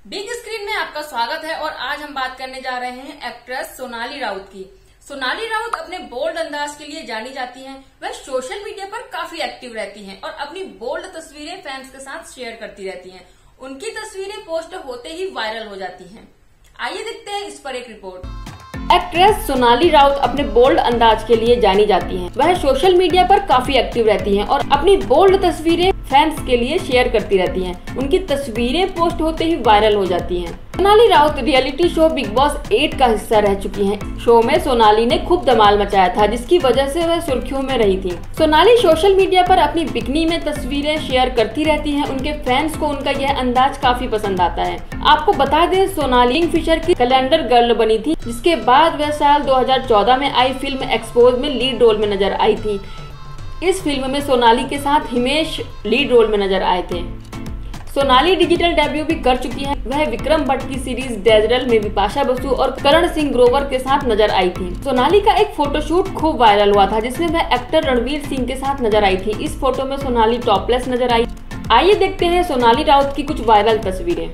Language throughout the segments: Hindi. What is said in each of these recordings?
बिग स्क्रीन में आपका स्वागत है और आज हम बात करने जा रहे हैं एक्ट्रेस सोनाली राउत की। सोनाली राउत अपने बोल्ड अंदाज के लिए जानी जाती हैं। वह सोशल मीडिया पर काफी एक्टिव रहती हैं और अपनी बोल्ड तस्वीरें फैंस के साथ शेयर करती रहती हैं। उनकी तस्वीरें पोस्ट होते ही वायरल हो जाती हैं। आइए देखते हैं इस पर एक रिपोर्ट। एक्ट्रेस सोनाली राउत अपने बोल्ड अंदाज के लिए जानी जाती हैं। वह सोशल मीडिया पर काफी एक्टिव रहती हैं और अपनी बोल्ड तस्वीरें फैंस के लिए शेयर करती रहती हैं। उनकी तस्वीरें पोस्ट होते ही वायरल हो जाती हैं। Sonali Raut reality show Big Boss 8 का हिस्सा रह चुकी हैं। शो में सोनाली ने खूब धमाल मचाया था, जिसकी वजह से वह सुर्खियों में रही थी। सोनाली सोशल मीडिया पर अपनी बिकनी में तस्वीरें शेयर करती रहती हैं। उनके फैंस को उनका यह अंदाज काफी पसंद आता है। आपको बता दें, सोनाली किंगफिशर की कैलेंडर गर्ल बनी थी, जिसके बाद वह साल 2014 में आई फिल्म एक्सपोज में लीड रोल में नजर आई थी। इस फिल्म में सोनाली के साथ हिमेश लीड रोल में नजर आए थे। सोनाली डिजिटल डेब्यू भी कर चुकी है। वह विक्रम भट्ट की सीरीज डेजरल में बिपाशा बसु और करण सिंह ग्रोवर के साथ नजर आई थी। सोनाली का एक फोटोशूट खूब वायरल हुआ था, जिसमें वह एक्टर रणवीर सिंह के साथ नजर आई थी। इस फोटो में सोनाली टॉपलेस नजर आई। आइए देखते हैं सोनाली राउत की कुछ वायरल तस्वीरें।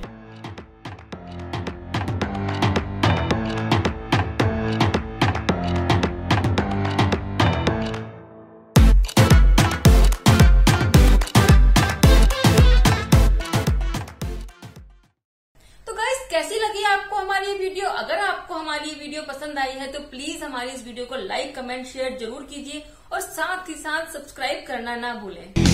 कैसी लगी आपको हमारी ये वीडियो? अगर आपको हमारी ये वीडियो पसंद आई है तो प्लीज हमारी इस वीडियो को लाइक, कमेंट, शेयर जरूर कीजिए और साथ ही साथ सब्सक्राइब करना ना भूलें।